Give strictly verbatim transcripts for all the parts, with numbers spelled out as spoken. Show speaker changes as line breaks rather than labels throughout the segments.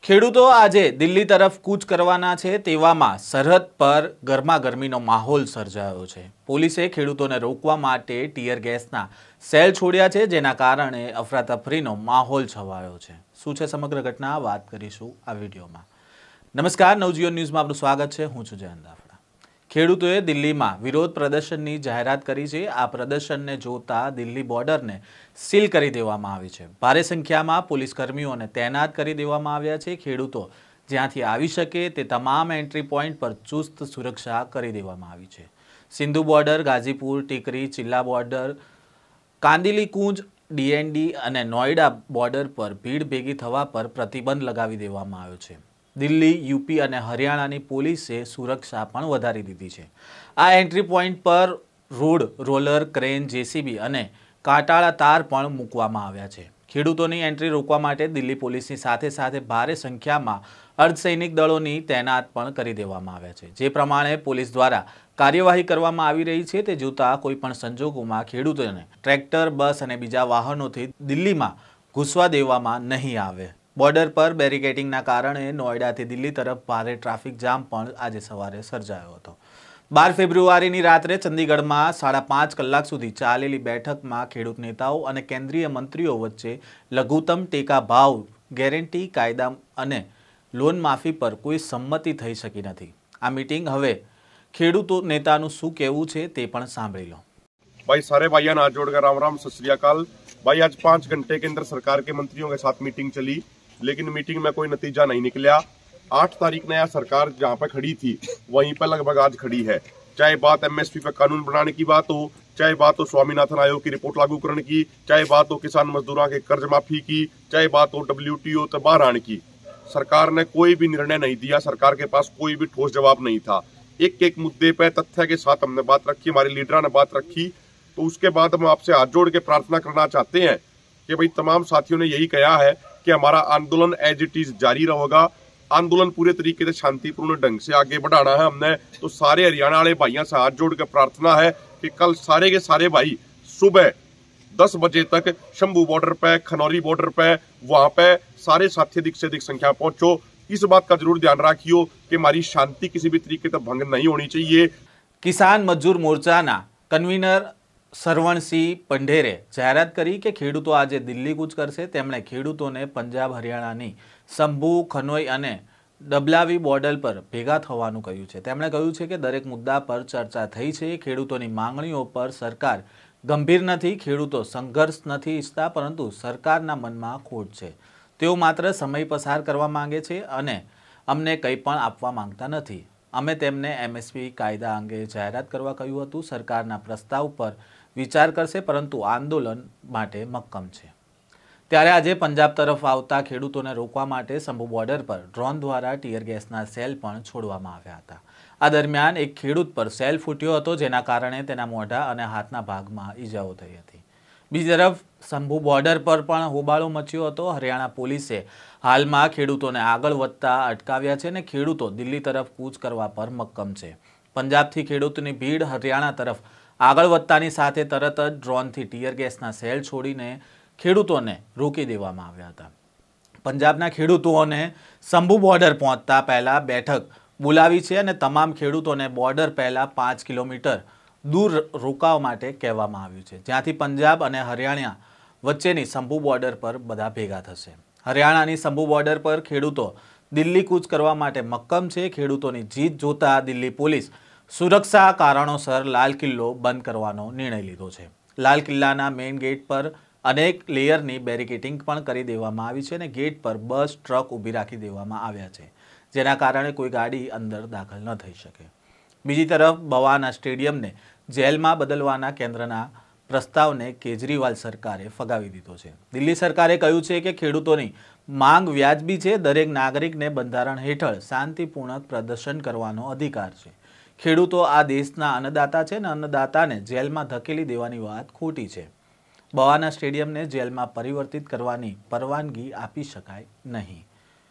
ખેડૂતો આજે દિલ્હી તરફ કૂચ કરવાના છે તેવામાં સરહદ પર ગરમાગરમીનો માહોલ સર્જાયો છે। પોલીસે ખેડૂતોને રોકવા માટે ટીયર ગેસના સેલ છોડ્યા છે, જેના કારણે અફરાતફરીનો માહોલ છવાયો છે। શું છે સમગ્ર ઘટના, વાત કરીશું આ વિડીયોમાં। નમસ્કાર, નવજીવન ન્યૂઝમાં આપનું સ્વાગત છે। હું છું જયંત દાફડા। ખેડૂતોએ દિલ્હીમાં વિરોધ પ્રદર્શનની જાહેરાત કરી છે। આ પ્રદર્શનને જોતા દિલ્હી બોર્ડરને સીલ કરી દેવામાં આવી છે। ભારે સંખ્યામાં પોલીસ કર્મીઓને તૈનાત કરી દેવામાં આવ્યા છે। ખેડૂતો જ્યાંથી આવી શકે તે તમામ એન્ટ્રી પોઈન્ટ પર ચુસ્ત સુરક્ષા કરી દેવામાં આવી છે। Singhu border, Ghazipur, Tikri, Chilla border, Kalindi Kunj, DND અને નોઈડા બોર્ડર પર ભીડ ભેગી થવા પર પ્રતિબંધ લગાવી દેવામાં આવ્યો છે। દિલ્હી, યુપી અને હરિયાણાની પોલીસે સુરક્ષા પણ વધારી દીધી છે। આ એન્ટ્રી પોઈન્ટ પર રોડ રોલર, ક્રેન, જેસીબી અને કાંટાળા તાર પણ મૂકવામાં આવ્યા છે। ખેડૂતોની એન્ટ્રી રોકવા માટે દિલ્હી પોલીસની સાથે સાથે ભારે સંખ્યામાં અર્ધસૈનિક દળોની તૈનાત પણ કરી દેવામાં આવ્યા છે। જે પ્રમાણે પોલીસ દ્વારા કાર્યવાહી કરવામાં આવી રહી છે તે જોતા કોઈપણ સંજોગોમાં ખેડૂતોને ટ્રેક્ટર, બસ અને બીજા વાહનોથી દિલ્હીમાં ઘૂસવા દેવામાં નહીં આવે। બોર્ડર પર બેરિકેડિંગના કારણે નોઈડાથી દિલ્હી તરફ ભારે ટ્રાફિક જામ પણ આજે સવારે સર્જાયો હતો। બાર ફેબ્રુઆરીની રાત્રે ચંદીગઢમાં સાડા પાંચ કલાક સુધી ચાલેલી બેઠકમાં ખેડૂત નેતાઓ અને કેન્દ્રીય મંત્રીઓ વચ્ચે લઘુત્તમ ટેકા ભાવ ગેરંટી કાયદા અને લોન માફી પર કોઈ સંમતિ થઈ શકી નથી। આ મીટિંગ હવે ખેડૂતો નેતાનું શું કહેવું છે તે પણ સાંભળી લો।
भाई सारे भाइयों हाथ जोड़कर राम राम, सत श्री अकाल। भाई आज पांच घंटे केंद्र सरकार के मंत्रियों के साथ मीटिंग चली, लेकिन मीटिंग में कोई नतीजा नहीं निकला। आठ तारीख ने यह सरकार जहां पे खड़ी थी वहीं पर लगभग आज खड़ी है। चाहे बात एमएसपी पे कानून बनाने की बात हो, चाहे बात हो स्वामीनाथन आयोग की रिपोर्ट लागू करने की, चाहे बात हो किसान मजदूरों के कर्ज माफी की, चाहे बात हो डब्ल्यूटीओ तक बाहर आने की, सरकार ने कोई भी निर्णय नहीं दिया। सरकार के पास कोई भी ठोस जवाब नहीं था। एक एक मुद्दे पर तथ्य के साथ हमने बात रखी, हमारे लीडर ने बात रखी। तो उसके बाद हम आपसे हाथ जोड़ के प्रार्थना करना चाहते हैं कि भाई तमाम साथियों ने यही कहा है कि हमारा आंदोलन एज इट इज जारी रहेगा। आंदोलन पूरे तरीके से शांतिपूर्ण ढंग से आगे बढ़ाना है हमने। तो सारे हरियाणा वाले भाइयों से हाथ जोड़ के प्रार्थना है कि कल सारे के सारे भाई सुबह दस बजे तक शंभू बॉर्डर पे, खनौरी बॉर्डर पे, वहां पे सारे साथी अधिक से अधिक संख्या पहुंचो। इस बात का जरूर ध्यान रखियो कि हमारी शांति किसी भी तरीके से भंग नहीं होनी चाहिए।
किसान मजदूर मोर्चाना कन्वीनर સરવણસિંહ પંઢેરે જાહેરાત કરી કે ખેડૂતો આજે દિલ્હી કૂચ કરશે। તેમણે ખેડૂતોને પંજાબ, હરિયાણાની શંભુ, ખનોઈ અને ડબલાવી બોર્ડર પર ભેગા થવાનું કહ્યું છે। તેમણે કહ્યું છે કે દરેક મુદ્દા પર ચર્ચા થઈ છે। ખેડૂતોની માંગણીઓ પર સરકાર ગંભીર નથી। ખેડૂતો સંઘર્ષ નથી ઈચ્છતા, પરંતુ સરકારના મનમાં ખોટ છે। તેઓ માત્ર સમય પસાર કરવા માંગે છે અને અમને કંઈ પણ આપવા માંગતા નથી। અમે તેમને એમએસપી કાયદા અંગે જાહેરાત કરવા કહ્યું હતું। સરકારના પ્રસ્તાવ પર વિચાર કરશે, પરંતુ આંદોલન માટે મક્કમ છે। ત્યારે આજે પંજાબ તરફ આવતા ખેડૂતોને રોકવા માટે શંભુ બોર્ડર પર ડ્રોન દ્વારા ટીયર ગેસના સેલ પણ છોડવામાં આવ્યા હતા। આ દરમિયાન એક ખેડૂત પર સેલ ફૂટ્યો હતો, જેના કારણે તેના મોઢા અને હાથના ભાગમાં ઈજાઓ થઈ હતી। બીજી તરફ શંભુ બોર્ડર પર પણ હોબાળો મચ્યો હતો। હરિયાણા પોલીસે હાલમાં ખેડૂતોને આગળ વધતા અટકાવ્યા છે અને ખેડૂતો દિલ્હી તરફ કૂચ કરવા પર મક્કમ છે। પંજાબથી ખેડૂતોની ભીડ હરિયાણા તરફ આગળ વધતાની સાથે તરત જ ડ્રોનથી ટીયર ગેસના સેલ છોડીને ખેડૂતોને રોકી દેવામાં આવ્યા હતા। પંજાબના ખેડૂતોને શંભુ બોર્ડર પહોંચતા પહેલા બેઠક બોલાવી છે અને તમામ ખેડૂતોને બોર્ડર પહેલા પાંચ કિલોમીટર દૂર રોકાવા માટે કહેવામાં આવ્યું છે, જ્યાંથી પંજાબ અને હરિયાણા વચ્ચેની શંભુ બોર્ડર પર બધા ભેગા થશે। હરિયાણાની શંભુ બોર્ડર પર ખેડૂતો દિલ્હી કૂચ કરવા માટે મક્કમ છે। ખેડૂતોની જીત જોતા દિલ્હી પોલીસ સુરક્ષા કારણોસર લાલ કિલ્લો બંધ કરવાનો નિર્ણય લીધો છે। લાલ કિલ્લાના મેઇન ગેટ પર અનેક લેયરની બેરિકેડિંગ પણ કરી દેવામાં આવી છે અને ગેટ પર બસ, ટ્રક ઊભી રાખી દેવામાં આવ્યા છે, જેના કારણે કોઈ ગાડી અંદર દાખલ ન થઈ શકે। બીજી તરફ બવાના સ્ટેડિયમને જેલમાં બદલવાના કેન્દ્રના પ્રસ્તાવને કેજરીવાલ સરકારે ફગાવી દીધો છે। દિલ્હી સરકારે કહ્યું છે કે ખેડૂતોની માંગ વ્યાજબી છે। દરેક નાગરિકને બંધારણ હેઠળ શાંતિપૂર્ણ પ્રદર્શન કરવાનો અધિકાર છે। ખેડૂતો આ દેશના અન્નદાતા છે અને અન્નદાતાને જેલમાં ધકેલી દેવાની વાત ખોટી છે। બવાના સ્ટેડિયમને જેલમાં પરિવર્તિત કરવાની પરવાનગી આપી શકાય નહીં।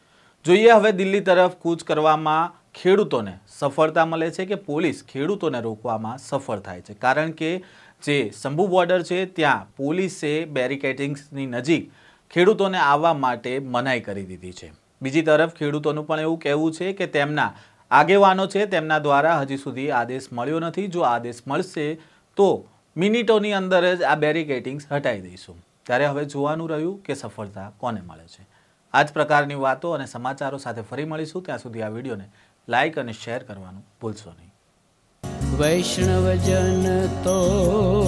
જોઈએ હવે દિલ્હી તરફ કૂચ કરવામાં ખેડૂતોને સફળતા મળે છે કે પોલીસ ખેડૂતોને રોકવામાં સફળ થાય છે, કારણ કે જે શંભુ બોર્ડર છે ત્યાં પોલીસે બેરિકેડિંગ્સની નજીક ખેડૂતોને આવવા માટે મનાઈ કરી દીધી છે। બીજી તરફ ખેડૂતોનું પણ એવું કહેવું છે કે તેમના આગેવાનો છે તેમના દ્વારા હજી સુધી આદેશ મળ્યો નથી. જો આદેશ મળશે તો મિનિટોની અંદર જ આ બેરિકેડિંગ્સ હટાવી દઈશું. ત્યારે હવે જોવાનું રહ્યું કે સફળતા કોને મળે છે. આ જ પ્રકારની વાતો અને સમાચારો સાથે ફરી મળીશું. ત્યાં સુધી આ વિડીયોને લાઇક અને શેર કરવાનું ભૂલશો નહીં.
વૈષ્ણવજન તો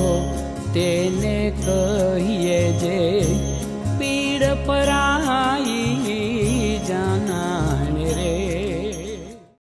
તેને કહીએ જે પીડ પરાઈ.